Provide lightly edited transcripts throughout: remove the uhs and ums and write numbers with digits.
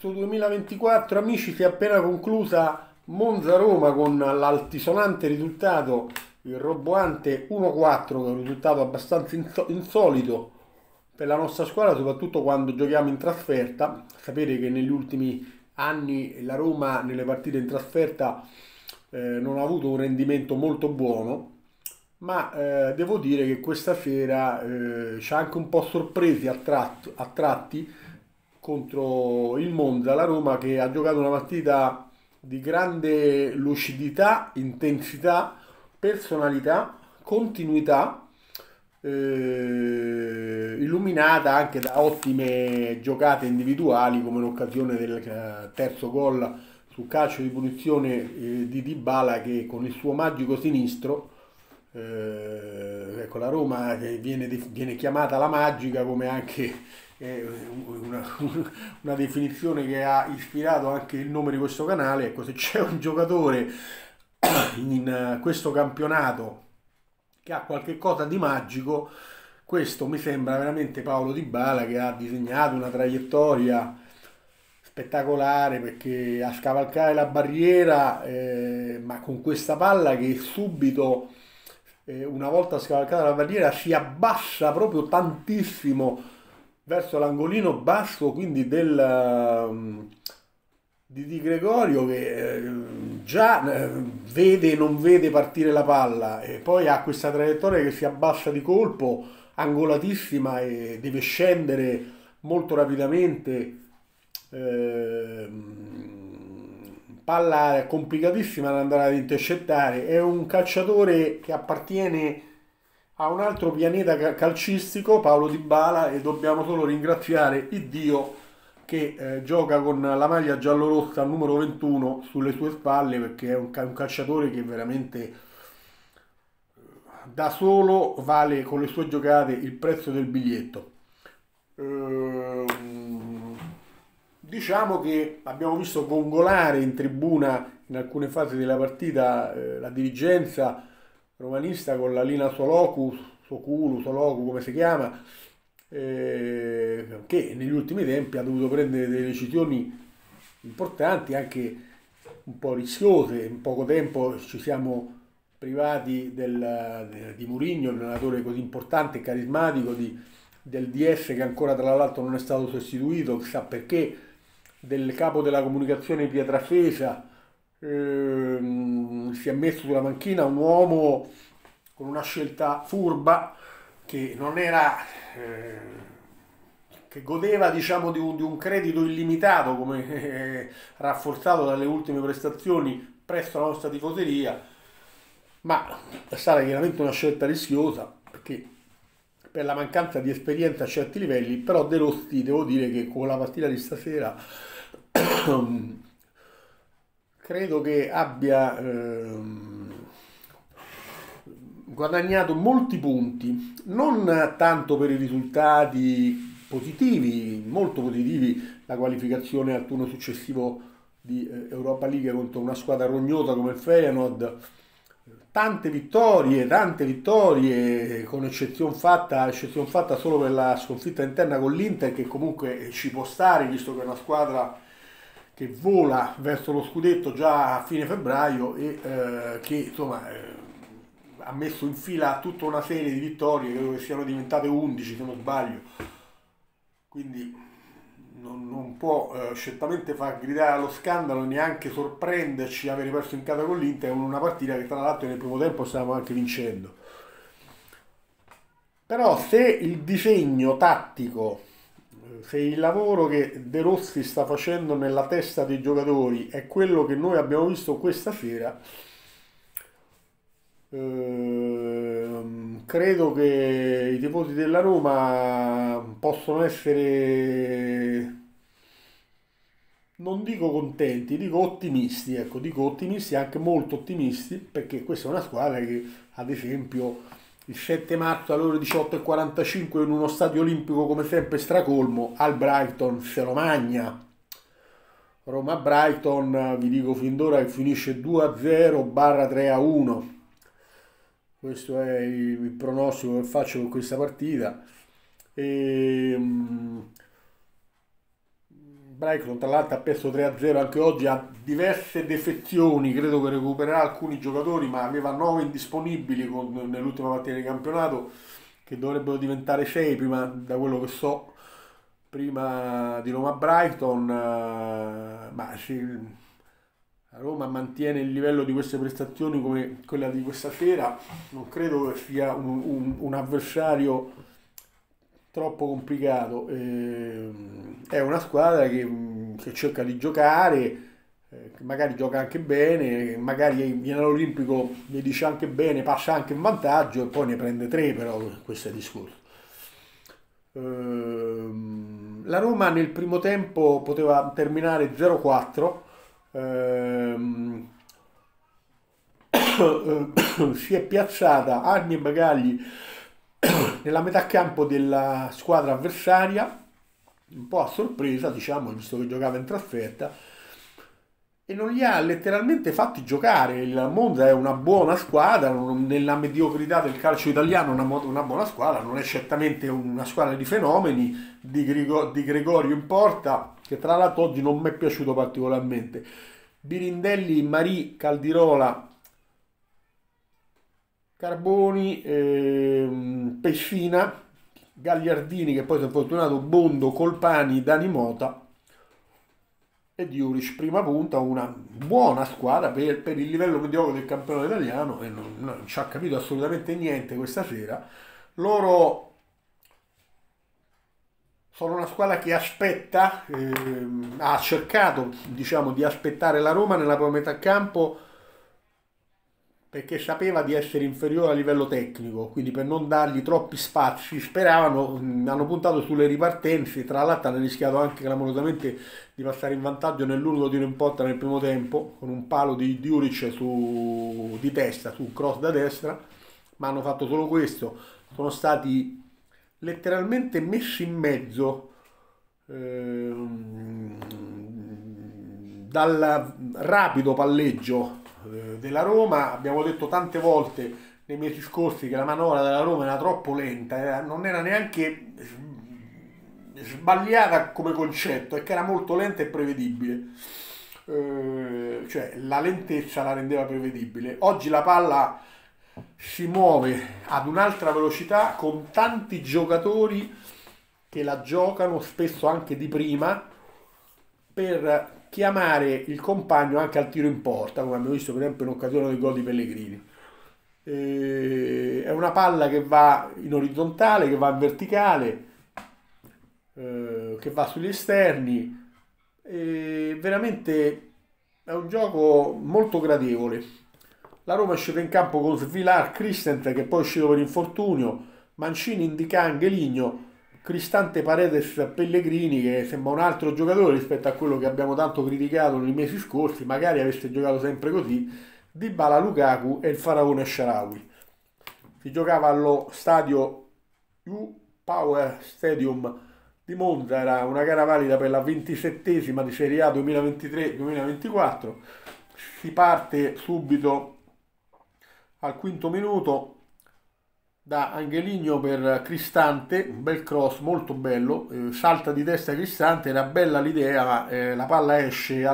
Questo 2024, amici, si è appena conclusa Monza-Roma con l'altisonante risultato, il roboante 1-4, che è un risultato abbastanza insolito per la nostra squadra, soprattutto quando giochiamo in trasferta. Sapete che negli ultimi anni la Roma nelle partite in trasferta non ha avuto un rendimento molto buono, ma devo dire che questa sera ci ha anche un po' sorpresi a tratti contro il Monza, la Roma che ha giocato una partita di grande lucidità, intensità, personalità, continuità, illuminata anche da ottime giocate individuali come l'occasione del terzo gol su calcio di punizione di Dybala che con il suo magico sinistro, ecco, la Roma che viene chiamata la magica, come anche una, una definizione che ha ispirato anche il nome di questo canale. Ecco, se c'è un giocatore in questo campionato che ha qualche cosa di magico, questo mi sembra veramente Paolo Dybala, che ha disegnato una traiettoria spettacolare perché a scavalcare la barriera, ma con questa palla che subito, una volta scavalcata la barriera, si abbassa proprio tantissimo verso l'angolino basso, quindi di Di Gregorio, che già vede e non vede partire la palla, e poi ha questa traiettoria che si abbassa di colpo, angolatissima, e deve scendere molto rapidamente. Palla complicatissima da andare ad intercettare. È un calciatore che appartiene a un altro pianeta calcistico, Paolo Dybala, e dobbiamo solo ringraziare il Dio che gioca con la maglia giallorossa numero 21 sulle sue spalle, perché è un calciatore che veramente da solo vale con le sue giocate il prezzo del biglietto. Ehm, diciamo che abbiamo visto gongolare in tribuna in alcune fasi della partita la dirigenza romanista con la Lina Soloku, Sokulu, Soloku come si chiama, che negli ultimi tempi ha dovuto prendere delle decisioni importanti, anche un po' rischiose. In poco tempo ci siamo privati di Mourinho, un allenatore così importante e carismatico, del DS che ancora tra l'altro non è stato sostituito, chissà perché, del capo della comunicazione Pietrafesa. Si è messo sulla panchina un uomo con una scelta furba, che non era, che godeva, diciamo, di un credito illimitato, come rafforzato dalle ultime prestazioni presso la nostra tifoseria, ma è stata chiaramente una scelta rischiosa perché per la mancanza di esperienza a certi livelli. Però De Rossi, devo dire che con la partita di stasera credo che abbia guadagnato molti punti, non tanto per i risultati positivi, molto positivi, la qualificazione al turno successivo di Europa League contro una squadra rognosa come il Feyenoord, tante vittorie, con eccezione fatta solo per la sconfitta interna con l'Inter, che comunque ci può stare, visto che è una squadra che vola verso lo scudetto già a fine febbraio, e che insomma ha messo in fila tutta una serie di vittorie, credo che siano diventate 11 se non sbaglio, quindi non può certamente far gridare allo scandalo, neanche sorprenderci avere perso in casa con l'Inter, in una partita che tra l'altro nel primo tempo stavamo anche vincendo. Però se il disegno tattico, se il lavoro che De Rossi sta facendo nella testa dei giocatori è quello che noi abbiamo visto questa sera, credo che i tifosi della Roma possono essere, non dico contenti, dico ottimisti, ecco, dico ottimisti, anche molto ottimisti, perché questa è una squadra che, ad esempio, il 7 marzo alle ore 18:45 in uno stadio olimpico come sempre stracolmo, al Brighton se lo magna. Roma-Brighton, vi dico fin d'ora che finisce 2-0 barra 3-1. Questo è il pronostico che faccio per questa partita. E, Brighton tra l'altro ha perso 3-0 anche oggi, ha diverse defezioni, credo che recupererà alcuni giocatori, ma aveva 9 indisponibili nell'ultima partita di campionato, che dovrebbero diventare 6 prima, da quello che so, prima di Roma-Brighton, ma la Roma mantiene il livello di queste prestazioni come quella di questa sera, non credo che sia un avversario troppo complicato. È una squadra che cerca di giocare, che magari gioca anche bene, magari viene all'Olimpico, gli dice anche bene, passa anche in vantaggio e poi ne prende tre, però questo è il discorso. La Roma nel primo tempo poteva terminare 0-4, ehm, si è piazzata armi e bagagli nella metà campo della squadra avversaria, un po' a sorpresa, diciamo, visto che giocava in trasferta, e non li ha letteralmente fatti giocare. Il Monza è una buona squadra, nella mediocrità del calcio italiano una buona squadra, non è certamente una squadra di fenomeni, di Gregorio in porta, che tra l'altro oggi non mi è piaciuto particolarmente. Birindelli, Marì, Caldirola, Carboni, Pessina, Gagliardini che poi si è infortunato, Bondo, Colpani, Dani Mota e Diuric prima punta, una buona squadra per il livello mediocre del campionato italiano e non ci ha capito assolutamente niente questa sera. Loro sono una squadra che aspetta, ha cercato diciamo di aspettare la Roma nella propria metà campo perché sapeva di essere inferiore a livello tecnico, quindi per non dargli troppi spazi, speravano, hanno puntato sulle ripartenze, tra l'altro hanno rischiato anche clamorosamente di passare in vantaggio nell'unico tiro in porta nel primo tempo, con un palo di Djuric di testa, su un cross da destra, ma hanno fatto solo questo, sono stati letteralmente messi in mezzo dal rapido palleggio della Roma. Abbiamo detto tante volte nei mesi scorsi che la manovra della Roma era troppo lenta, non era neanche sbagliata come concetto, è che era molto lenta e prevedibile. Cioè la lentezza la rendeva prevedibile. Oggi la palla si muove ad un'altra velocità con tanti giocatori che la giocano spesso anche di prima per chiamare il compagno anche al tiro in porta, come abbiamo visto per esempio in occasione del gol di Pellegrini. È una palla che va in orizzontale, che va in verticale, che va sugli esterni. Veramente è un gioco molto gradevole. La Roma è uscita in campo con Svilar, Christensen che poi è uscito per infortunio, Mancini, Indica, Angeligno, Cristante, Paredes, Pellegrini che sembra un altro giocatore rispetto a quello che abbiamo tanto criticato nei mesi scorsi, magari avesse giocato sempre così, Dybala, Lukaku e il faraone Shaarawy. Si giocava allo stadio U-Power Stadium di Monza, era una gara valida per la 27esima di Serie A 2023-2024. Si parte subito al quinto minuto da Angeligno per Cristante, un bel cross molto bello, salta di testa Cristante, era bella l'idea, ma la palla esce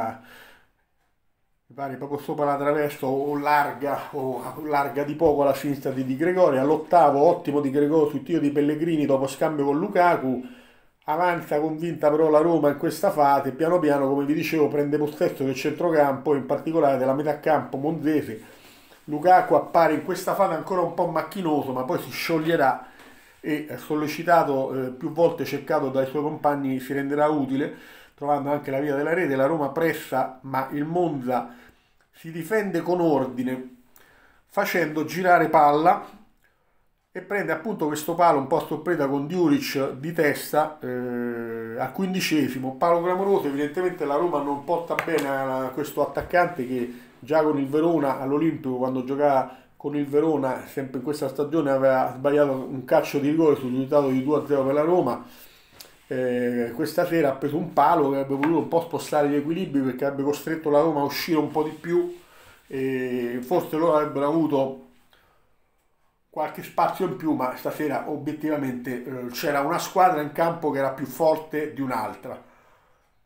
mi pare proprio sopra la traversa o larga di poco alla sinistra di Gregorio. All'ottavo ottimo di Gregorio sul tiro di Pellegrini dopo scambio con Lukaku, avanza convinta però la Roma in questa fase, piano piano come vi dicevo prende possesso del centrocampo, in particolare della metà campo monzese. Lukaku appare in questa fase ancora un po' macchinoso, ma poi si scioglierà e sollecitato, più volte cercato dai suoi compagni, si renderà utile, trovando anche la via della rete. La Roma pressa, ma il Monza si difende con ordine, facendo girare palla e prende appunto questo palo un po' a sorpresa con Djuric di testa al quindicesimo, palo clamoroso. Evidentemente la Roma non porta bene a questo attaccante che già con il Verona all'Olimpico, quando giocava con il Verona sempre in questa stagione, aveva sbagliato un calcio di rigore sul risultato di 2-0 per la Roma. Questa sera ha preso un palo che avrebbe voluto un po' spostare gli equilibri perché avrebbe costretto la Roma a uscire un po' di più e forse loro avrebbero avuto qualche spazio in più, ma stasera obiettivamente c'era una squadra in campo che era più forte di un'altra.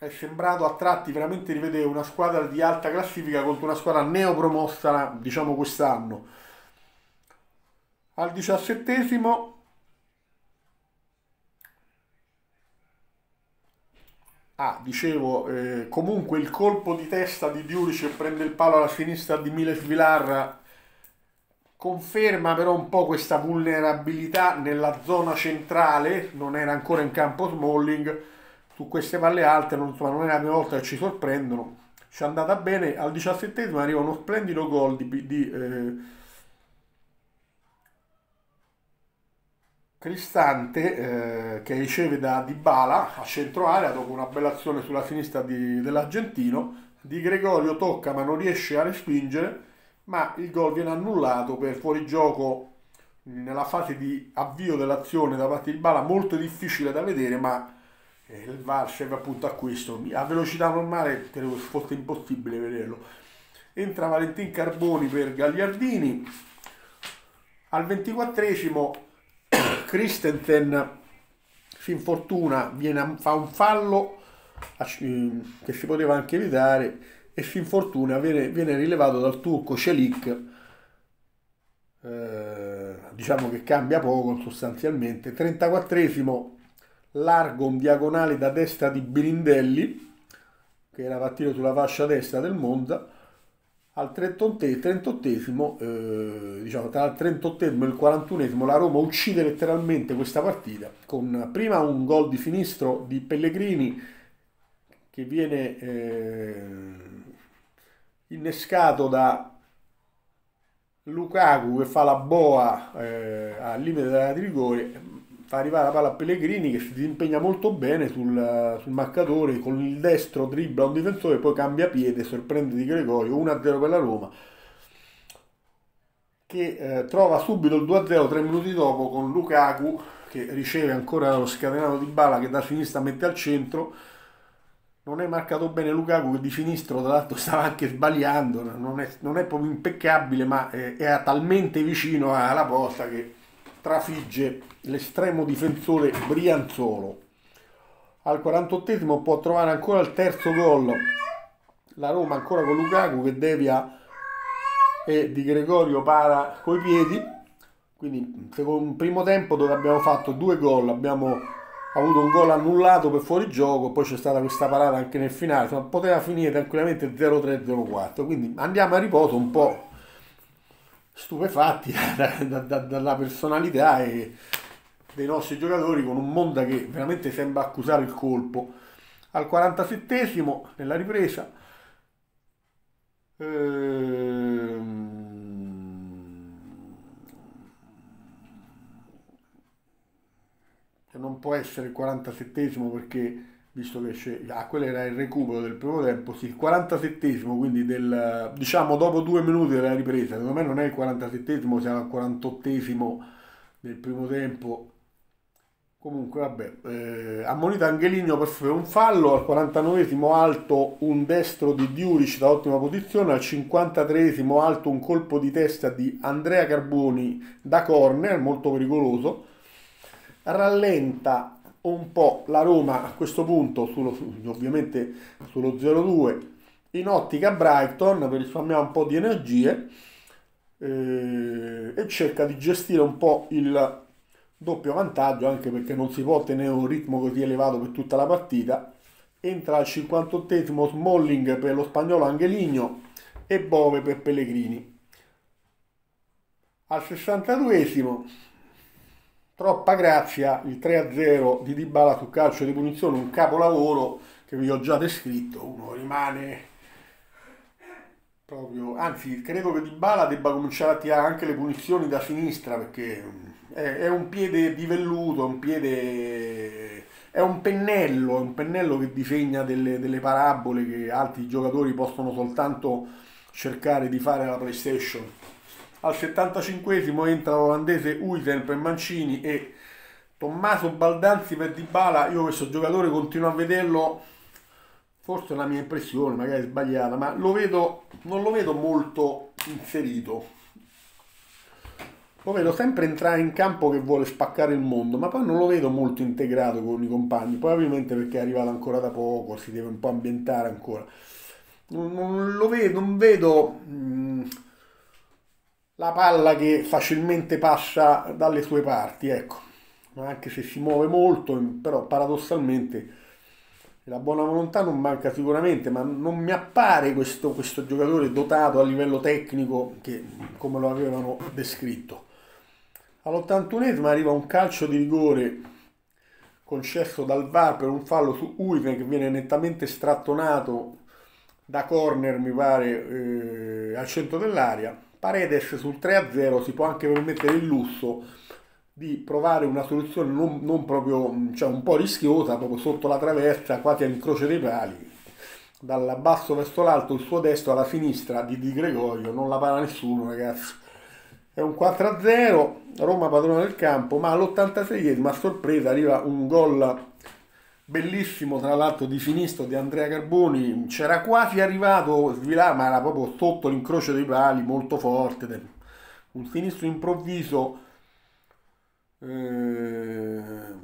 è sembrato a tratti veramente rivedere una squadra di alta classifica contro una squadra neopromossa, diciamo quest'anno. Al 17esimo, dicevo, comunque il colpo di testa di Diuric che prende il palo alla sinistra di Miles Vilar conferma però un po' questa vulnerabilità nella zona centrale, non era ancora in campo Smalling, su queste palle alte, insomma, non è la prima volta che ci sorprendono. Ci è andata bene, al 17esimo arriva uno splendido gol Cristante, che riceve da Dybala a centro area dopo una bella azione sulla sinistra dell'argentino. Di Gregorio tocca ma non riesce a respingere, ma il gol viene annullato per fuorigioco nella fase di avvio dell'azione da parte di Dybala, molto difficile da vedere, ma il VAR serve appunto a questo. A velocità normale credo che fosse impossibile vederlo. Entra Valentin Carboni per Gagliardini. Al 24esimo Christensen si infortuna, fa un fallo che si poteva anche evitare e si infortuna, viene rilevato dal turco Celik, diciamo che cambia poco sostanzialmente. 34esimo largo un diagonale da destra di Birindelli che era partito sulla fascia destra del Monza. Al 38esimo, diciamo tra il 38esimo e il 41esimo, la Roma uccide letteralmente questa partita con prima un gol di sinistro di Pellegrini che viene innescato da Lukaku che fa la boa al limite dell'area di rigore, fa arrivare la palla a Pellegrini che si impegna molto bene sul marcatore, con il destro dribbla un difensore, poi cambia piede, sorprende Di Gregorio, 1-0 per la Roma, che trova subito il 2-0 3 minuti dopo con Lukaku che riceve ancora lo scatenato di Dybala che da sinistra mette al centro. Non è marcato bene Lukaku che di sinistro tra l'altro stava anche sbagliando, non è proprio impeccabile, ma era talmente vicino alla porta che trafigge l'estremo difensore Brianzolo. Al 48esimo può trovare ancora il terzo gol la Roma, ancora con Lukaku che devia e Di Gregorio para coi piedi. Quindi secondo un primo tempo dove abbiamo fatto due gol, abbiamo avuto un gol annullato per fuorigioco, poi c'è stata questa parata anche nel finale, insomma, poteva finire tranquillamente 0-3-0-4, quindi andiamo a riposo un po' stupefatti dalla personalità dei nostri giocatori, con un Monza che veramente sembra accusare il colpo. Al 47esimo nella ripresa che non può essere il 47esimo perché visto che quello era il recupero del primo tempo, sì, il 47esimo, quindi diciamo dopo 2 minuti della ripresa, secondo me non è il 47esimo, siamo al 48esimo del primo tempo. Comunque vabbè, ammonita Angelino per fare un fallo, al 49esimo alto un destro di Diuric da ottima posizione, al 53esimo alto un colpo di testa di Andrea Carboni da corner, molto pericoloso. Rallenta un po' la Roma a questo punto, ovviamente sullo 0-2, in ottica Brighton per risparmiare un po' di energie e cerca di gestire un po' il doppio vantaggio, anche perché non si può tenere un ritmo così elevato per tutta la partita. Entra al 58esimo Smalling per lo spagnolo Angelino e Bove per Pellegrini. Al 62esimo troppa grazia, il 3-0 di Dybala su calcio di punizione, un capolavoro che vi ho già descritto. Uno rimane proprio, anzi credo che Dybala debba cominciare a tirare anche le punizioni da sinistra perché è un piede di velluto, è un pennello che disegna delle parabole che altri giocatori possono soltanto cercare di fare alla PlayStation. Al 75esimo entra l'olandese Huijsen per Mancini e Tommaso Baldanzi per Dybala. Io questo giocatore continuo a vederlo, forse è una mia impressione, magari sbagliata, ma non lo vedo molto inserito. lo vedo sempre entrare in campo che vuole spaccare il mondo, ma poi non lo vedo molto integrato con i compagni, probabilmente perché è arrivato ancora da poco, si deve un po' ambientare ancora. Non lo vedo, non vedo la palla che facilmente passa dalle sue parti, ecco. Ma anche se si muove molto, però paradossalmente la buona volontà non manca sicuramente, ma non mi appare questo giocatore dotato a livello tecnico come lo avevano descritto. All'81esimo arriva un calcio di rigore concesso dal VAR per un fallo su Uiten che viene nettamente strattonato da corner, mi pare, al centro dell'area. Paredes sul 3-0 si può anche permettere il lusso di provare una soluzione non proprio, cioè un po' rischiosa, proprio sotto la traversa, quasi all'incrocio dei pali. Dal basso verso l'alto, il suo destro alla sinistra di Gregorio, non la para nessuno, ragazzi. È un 4-0, Roma padrona del campo, ma all'86esimo a sorpresa arriva un gol bellissimo, tra l'altro di sinistro di Andrea Carboni, c'era quasi arrivato Svilà, ma era proprio sotto l'incrocio dei pali, molto forte, un sinistro improvviso eh,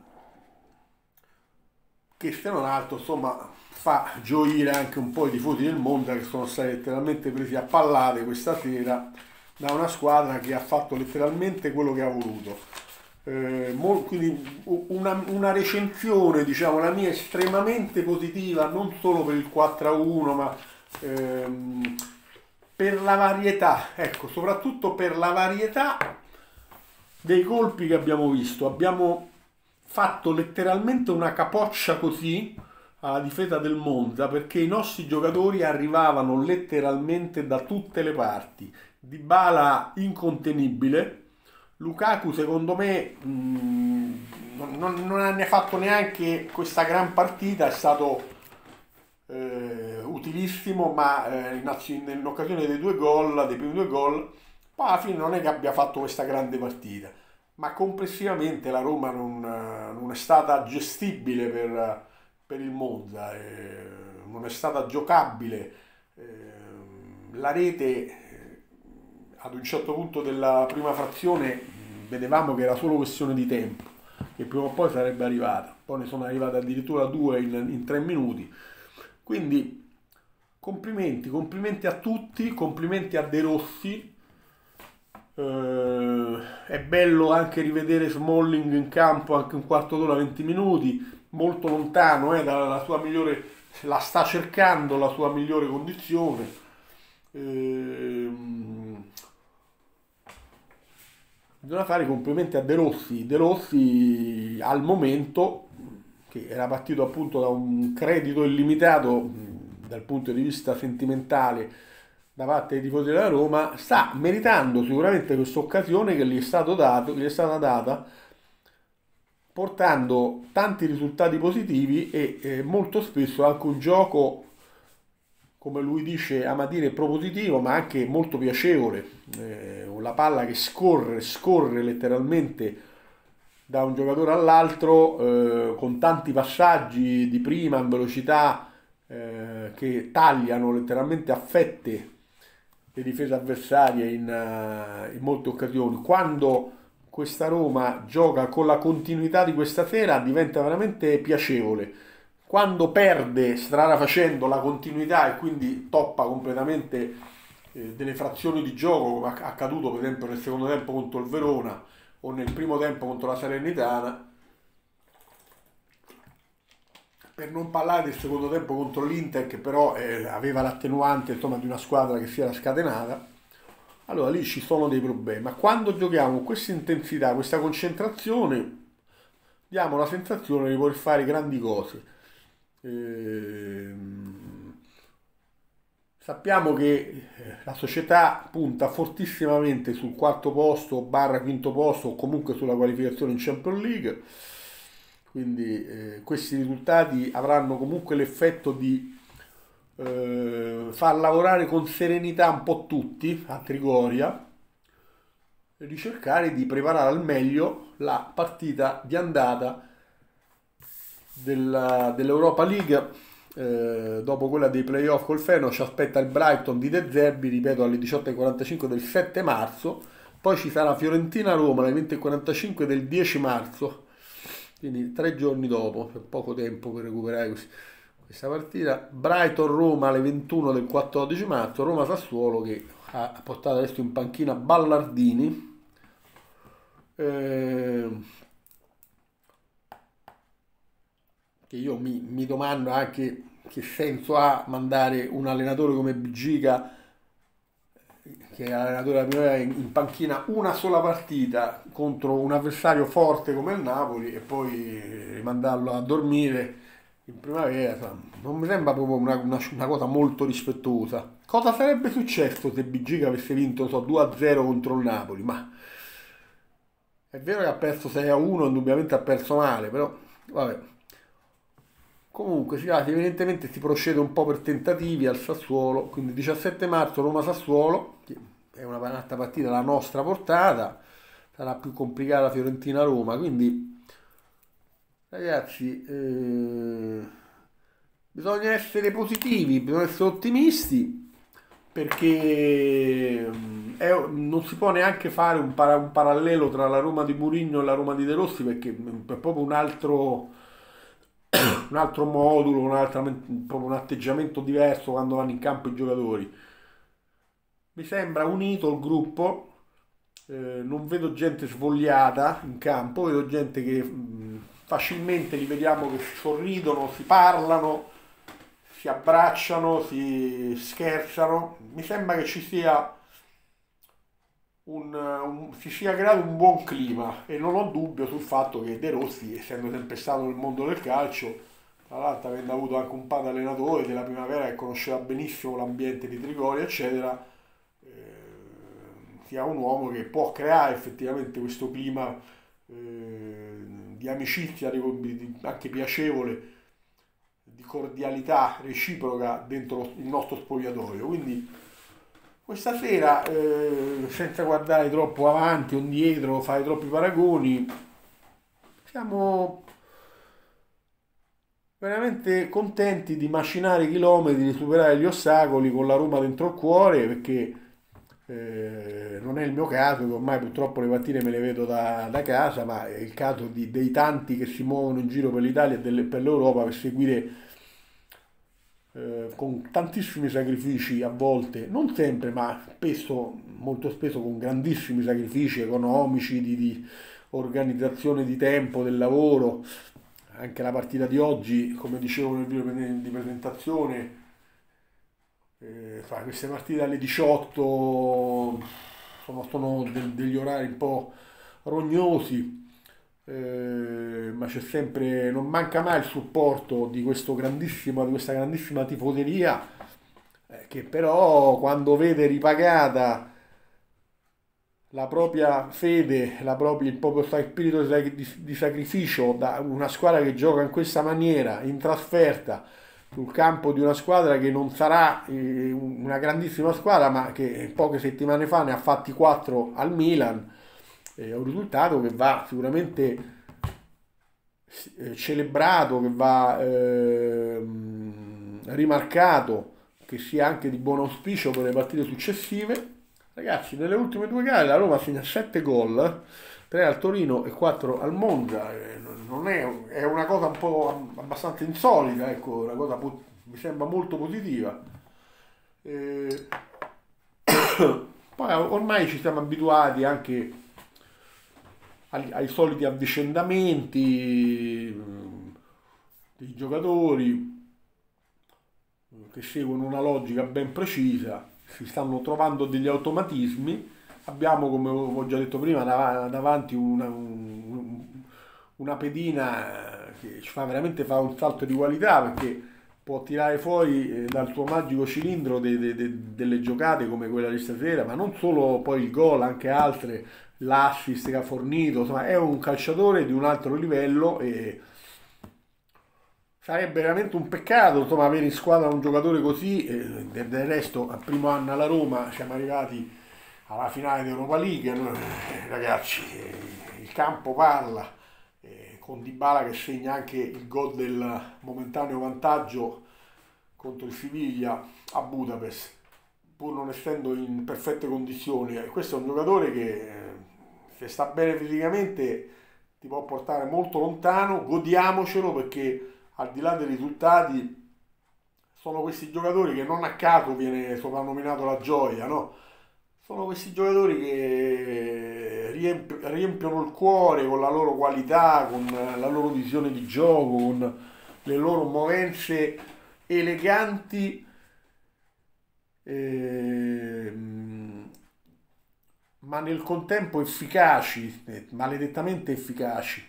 che se non altro insomma fa gioire anche un po' i tifosi del Monza che sono stati letteralmente presi a pallate questa sera da una squadra che ha fatto letteralmente quello che ha voluto. Quindi una recensione, diciamo, la mia estremamente positiva, non solo per il 4-1, ma per la varietà, ecco, soprattutto per la varietà dei colpi che abbiamo visto. Abbiamo fatto letteralmente una capoccia così alla difesa del Monza perché i nostri giocatori arrivavano letteralmente da tutte le parti. Dybala incontenibile, Lukaku secondo me non ha ne fatto neanche questa gran partita, è stato utilissimo, ma in occasione dei due gol, dei primi due gol, poi alla fine non è che abbia fatto questa grande partita, ma complessivamente la Roma non è stata gestibile per il Monza, non è stata giocabile. La rete ad un certo punto della prima frazione vedevamo che era solo questione di tempo, che prima o poi sarebbe arrivata, poi ne sono arrivate addirittura due in 3 minuti. Quindi complimenti a tutti, complimenti a De Rossi. È bello anche rivedere Smalling in campo anche un quarto d'ora, 20 minuti, molto lontano dalla sua migliore, la sta cercando la sua migliore condizione. Bisogna fare i complimenti a De Rossi. De Rossi al momento, che era partito appunto da un credito illimitato dal punto di vista sentimentale da parte dei tifosi della Roma, sta meritando sicuramente questa occasione che gli è stata data, portando tanti risultati positivi e molto spesso anche un gioco, come lui dice, ama dire propositivo, ma anche molto piacevole. La palla che scorre letteralmente da un giocatore all'altro, con tanti passaggi di prima in velocità, che tagliano letteralmente a fette le difese avversarie in molte occasioni. Quando questa Roma gioca con la continuità di questa sera diventa veramente piacevole. Quando perde strada facendo la continuità e quindi toppa completamente delle frazioni di gioco, come è accaduto per esempio nel secondo tempo contro il Verona o nel primo tempo contro la Salernitana, per non parlare del secondo tempo contro l'Inter che però aveva l'attenuante insomma, di una squadra che si era scatenata, allora lì ci sono dei problemi. Ma quando giochiamo con questa intensità, questa concentrazione, diamo la sensazione di poter fare grandi cose. Sappiamo che la società punta fortissimamente sul quarto posto, barra quinto posto o comunque sulla qualificazione in Champions League, quindi questi risultati avranno comunque l'effetto di far lavorare con serenità un po' tutti a Trigoria e di cercare di preparare al meglio la partita di andata dell'Europa League. Dopo quella dei playoff col Feyenoord ci aspetta il Brighton di De Zerbi, ripeto, alle 18:45 del 7 marzo. Poi ci sarà Fiorentina-Roma alle 20:45 del 10 marzo, quindi 3 giorni dopo, per poco tempo per recuperare questa partita. Brighton-Roma alle 21 del 14 marzo, Roma-Sassuolo che ha portato adesso in panchina Ballardini. Eh, che io mi domando anche che senso ha mandare un allenatore come Bigiga, che è allenatore della primavera, in panchina una sola partita contro un avversario forte come il Napoli e poi rimandarlo a dormire in primavera. Insomma, non mi sembra proprio una cosa molto rispettosa. Cosa sarebbe successo se Bigiga avesse vinto, non so, 2-0 contro il Napoli? Ma è vero che ha perso 6-1, indubbiamente ha perso male, però vabbè. Comunque, sì, evidentemente si procede un po' per tentativi al Sassuolo, quindi 17 marzo Roma-Sassuolo, che è un'altra partita alla nostra portata, sarà più complicata Fiorentina-Roma, quindi ragazzi, bisogna essere positivi, bisogna essere ottimisti, perché non si può neanche fare un parallelo tra la Roma di Mourinho e la Roma di De Rossi, perché è proprio un altro modulo, proprio un atteggiamento diverso quando vanno in campo i giocatori. Mi sembra unito il gruppo, non vedo gente svogliata in campo, vedo gente che facilmente li vediamo che si sorridono, si parlano, si abbracciano, si scherzano. Mi sembra che si sia creato un buon clima e non ho dubbio sul fatto che De Rossi, essendo sempre stato nel mondo del calcio, tra l'altro avendo avuto anche un padre allenatore della primavera che conosceva benissimo l'ambiente di Trigoria, eccetera, sia un uomo che può creare effettivamente questo clima di amicizia, anche piacevole, di cordialità reciproca dentro il nostro spogliatoio. Quindi questa sera, senza guardare troppo avanti o indietro, fare troppi paragoni, siamo veramente contenti di macinare i chilometri, di superare gli ostacoli con la Roma dentro il cuore, perché non è il mio caso, che ormai purtroppo le partite me le vedo da casa, ma è il caso dei tanti che si muovono in giro per l'Italia e per l'Europa per seguire con tantissimi sacrifici a volte, non sempre, ma spesso, molto spesso con grandissimi sacrifici economici, di organizzazione di tempo, del lavoro. Anche la partita di oggi, come dicevo nel video di presentazione, fa queste partite alle 18 sono degli orari un po' rognosi, ma c'è sempre, non manca mai il supporto di questa grandissima tifoseria, che però quando vede ripagata la propria fede, il proprio spirito di sacrificio da una squadra che gioca in questa maniera, in trasferta, sul campo di una squadra che non sarà una grandissima squadra, ma che poche settimane fa ne ha fatti 4 al Milan, è un risultato che va sicuramente celebrato, che va rimarcato, che sia anche di buon auspicio per le partite successive. Ragazzi, nelle ultime 2 gare la Roma segna 7 gol, 3 al Torino e 4 al Monza. Non è una cosa un po' abbastanza insolita, ecco, una cosa mi sembra molto positiva. Eh, Poi ormai ci siamo abituati anche ai soliti avvicendamenti dei giocatori che seguono una logica ben precisa, si stanno trovando degli automatismi. Abbiamo, come ho già detto prima, davanti una pedina che ci fa veramente fare un salto di qualità, perché può tirare fuori dal suo magico cilindro delle giocate come quella di stasera, ma non solo poi il gol, anche altre, l'assist che ha fornito. Insomma, è un calciatore di un altro livello e sarebbe veramente un peccato, insomma, avere in squadra un giocatore così. Del resto, al primo anno alla Roma siamo arrivati alla finale d'Europa League. Ragazzi, il campo parla, con Dybala che segna anche il gol del momentaneo vantaggio contro il Siviglia a Budapest. pur non essendo in perfette condizioni. Questo è un giocatore che se sta bene fisicamente ti può portare molto lontano, godiamocelo perché al di là dei risultati sono questi giocatori che non a caso viene soprannominato la gioia, no? Sono questi giocatori che riempiono il cuore con la loro qualità, con la loro visione di gioco, con le loro movenze eleganti, ehm, ma nel contempo efficaci, maledettamente efficaci.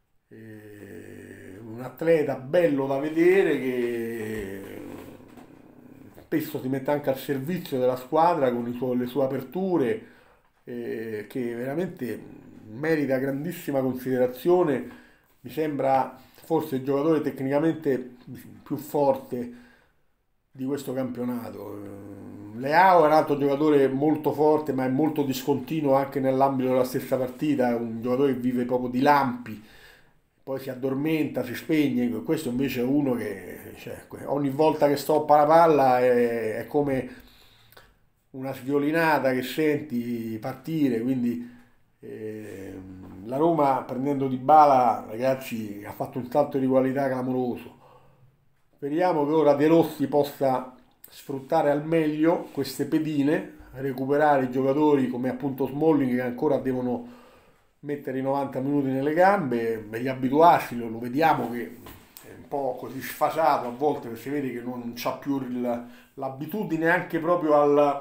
Un atleta bello da vedere che spesso si mette anche al servizio della squadra con le sue aperture, che veramente merita grandissima considerazione. Mi sembra forse il giocatore tecnicamente più forte di questo campionato. Leao è un altro giocatore molto forte, ma è molto discontinuo anche nell'ambito della stessa partita, è un giocatore che vive proprio di lampi, poi si addormenta, si spegne. Questo invece è uno che cioè, ogni volta che stoppa la palla è come una sviolinata che senti partire, quindi la Roma prendendo Dybala, ragazzi, ha fatto un salto di qualità clamoroso. Speriamo che ora De Rossi possa sfruttare al meglio queste pedine, recuperare i giocatori come appunto Smalling che ancora devono mettere i 90 minuti nelle gambe e riabituarsi, lo vediamo che è un po' così sfasato a volte, perché si vede che non c'ha più l'abitudine anche proprio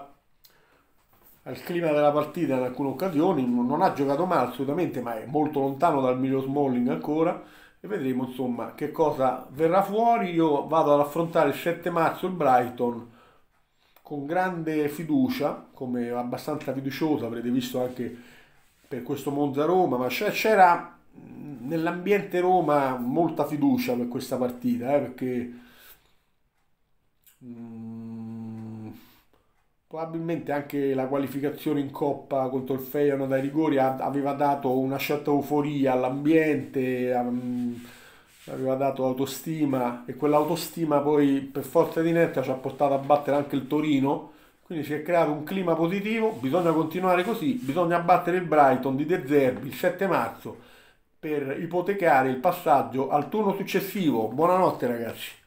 al clima della partita in alcune occasioni, non ha giocato male assolutamente, ma è molto lontano dal miglior Smalling ancora e vedremo insomma che cosa verrà fuori. Io vado ad affrontare il 7 marzo il Brighton con grande fiducia, come abbastanza fiducioso, avrete visto anche per questo Monza Roma, ma c'era nell'ambiente Roma molta fiducia per questa partita, perché mm, probabilmente anche la qualificazione in Coppa contro il Feyenoord dai rigori aveva dato una certa euforia all'ambiente, aveva dato autostima e quell'autostima poi per forza di inerzia ci ha portato a battere anche il Torino. Quindi si è creato un clima positivo, bisogna continuare così, bisogna battere il Brighton di De Zerbi il 7 marzo per ipotecare il passaggio al turno successivo. Buonanotte ragazzi.